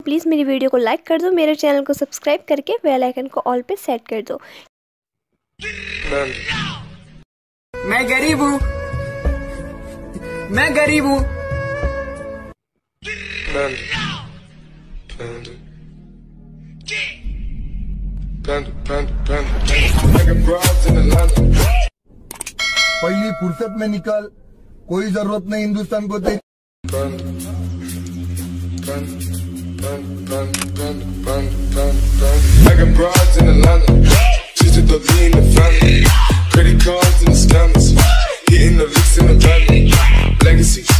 Please मेरी video को like कर दो, मेरे चैनल को सब्सक्राइब करके बेल आइकन को ऑल पे सेट कर दो। मैं गरीब हूँ, मैं गरीब हूँ। पहली फुर्सत में निकल, कोई जरूरत नहीं हिंदुस्तान को तेरी। I got broads in Atlanta, just to the lean the family, credit cards and the scammers, hitting the licks in the van, legacy.